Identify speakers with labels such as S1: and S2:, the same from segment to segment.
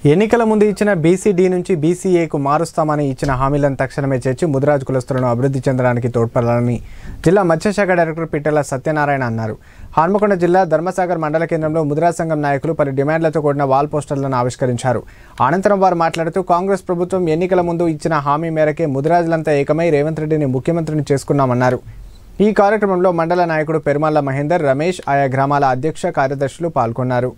S1: ఎన్నికల ముందు ఇచ్చిన బీసీడీ నుంచి బీసీఏకు మారుస్తామని ఇచ్చిన హామీలను తక్షణమే చేర్చి ముదిరాజు కులస్తులను అభివృద్ధి చెందడానికి తోడ్పడాలని జిల్లా మత్స్యశాఖ డైరెక్టర్ పిట్టెల సత్యనారాయణ అన్నారు. హన్మకొండ జిల్లా ధర్మసాగర్ మండల కేంద్రంలో ముదిరాజు సంఘం నాయకులు పలు డిమాండ్లతో కూడిన వాల్ పోస్టర్లను ఆవిష్కరించారు. అనంతరం వారు మాట్లాడుతూ కాంగ్రెస్ ప్రభుత్వం ఎన్నికల ముందు ఇచ్చిన హామీ మేరకే ముదిరాజులంతా ఏకమై రేవంత్ రెడ్డిని ముఖ్యమంత్రిని చేసుకున్నామన్నారు. ఈ కార్యక్రమంలో మండల నాయకుడు పెరుమల్ల మహేందర్, రమేష్, ఆయా గ్రామాల అధ్యక్ష కార్యదర్శులు పాల్గొన్నారు.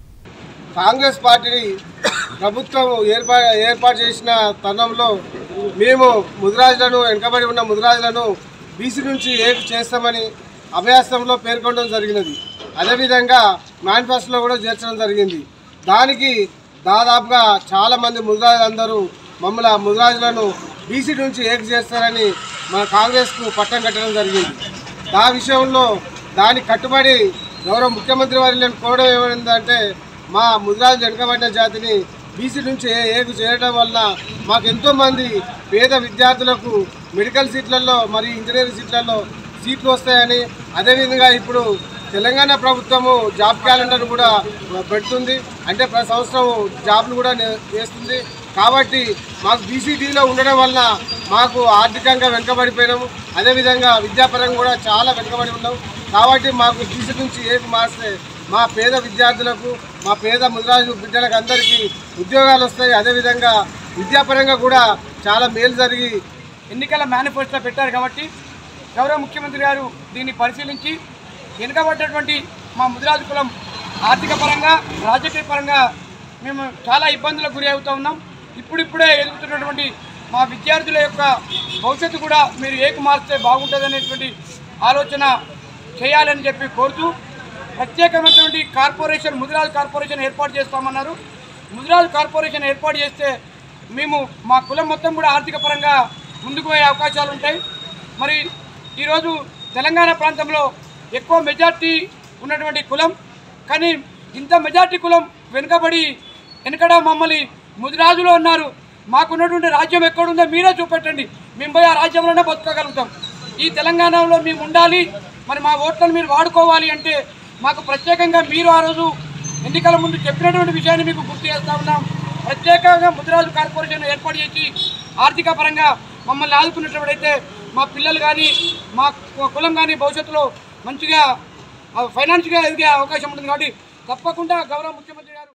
S2: కాంగ్రెస్ పార్టీని ప్రభుత్వం ఏర్పాటు చేసిన తరుణంలో మేము ముదిరాజులను వెనుకబడి ఉన్న ముదిరాజులను బీసీ నుంచి ఏకు చేస్తామని అభయాస్తంలో పేర్కొనడం జరిగినది. అదేవిధంగా మేనిఫెస్టోలో కూడా చేర్చడం జరిగింది. దానికి దాదాపుగా చాలామంది ముదిరాజులందరూ ముదిరాజులను బీసీ నుంచి ఏకు చేస్తారని మన కాంగ్రెస్కు పట్టం కట్టడం జరిగింది. ఆ విషయంలో దానికి కట్టుబడి గౌరవ ముఖ్యమంత్రి వారిని కోరడం ఏమైందంటే మా ముదిరాజు వెనుకబడిన జాతిని బీసీ నుంచి ఏకు చేయడం వల్ల మాకు ఎంతోమంది పేద విద్యార్థులకు మెడికల్ సీట్లలో మరియు ఇంజనీరింగ్ సీట్లలో సీట్లు వస్తాయని, అదేవిధంగా ఇప్పుడు తెలంగాణ ప్రభుత్వము జాబ్ క్యాలెండర్ కూడా పెడుతుంది. అంటే ప్రతి సంవత్సరం జాబ్లు కూడా వేస్తుంది. కాబట్టి మాకు బీసీడీలో ఉండడం వల్ల మాకు ఆర్థికంగా వెనుకబడిపోయినాము. అదేవిధంగా విద్యాపరంగా కూడా చాలా వెనుకబడి ఉన్నాం. కాబట్టి మాకు బీసీ నుంచి ఏకు మారిస్తే మా పేద విద్యార్థులకు, మా పేద ముదిరాజు బిడ్డలకు అందరికీ ఉద్యోగాలు వస్తాయి. అదేవిధంగా విద్యాపరంగా కూడా చాలా మేలు జరిగి
S3: ఎన్నికల మేనిఫెస్టో పెట్టారు. కాబట్టి గౌరవ ముఖ్యమంత్రి గారు దీన్ని పరిశీలించి వెనుకబడ్డటువంటి మా ముదిరాజు కులం ఆర్థిక పరంగా, రాజకీయ పరంగా మేము చాలా ఇబ్బందులకు గురి అవుతూ ఉన్నాం. ఇప్పుడిప్పుడే ఎదుగుతున్నటువంటి మా విద్యార్థుల యొక్క భవిష్యత్తు కూడా మీరు ఏకు మారిస్తే బాగుంటుందనేటువంటి ఆలోచన చేయాలని చెప్పి కోరుతూ ప్రత్యేకమైనటువంటి కార్పొరేషన్, ముదిరాజు కార్పొరేషన్ ఏర్పాటు చేస్తామన్నారు. ముదిరాజు కార్పొరేషన్ ఏర్పాటు చేస్తే మేము మా కులం మొత్తం కూడా ఆర్థిక పరంగా ముందుకు పోయే అవకాశాలు ఉంటాయి. మరి ఈరోజు తెలంగాణ ప్రాంతంలో ఎక్కువ మెజార్టీ ఉన్నటువంటి కులం, కానీ ఇంత మెజార్టీ కులం వెనుకడ మమ్మల్ని ముదిరాజులో ఉన్నారు. మాకున్నటువంటి రాజ్యం ఎక్కడుందో మీరే చూపెట్టండి, మేము పోయి ఆ రాజ్యంలోనే బతకగలుగుతాం. ఈ తెలంగాణలో మేము ఉండాలి, మరి మా ఓట్లను మీరు వాడుకోవాలి అంటే మాకు ప్రత్యేకంగా మీరు ఆ రోజు ఎన్నికల ముందు చెప్పినటువంటి విషయాన్ని మీకు గుర్తు చేస్తూ ఉన్నాం. ప్రత్యేకంగా ముదిరాజు కార్పొరేషన్ ఏర్పాటు చేసి ఆర్థిక పరంగా మమ్మల్ని ఆదుకున్నట్లయితే మా పిల్లలు కానీ, మా కులం కానీ భవిష్యత్తులో మంచిగా ఫైనాన్షియల్గా ఎదిగే అవకాశం ఉంటుంది. కాబట్టి తప్పకుండా గౌరవ ముఖ్యమంత్రి గారు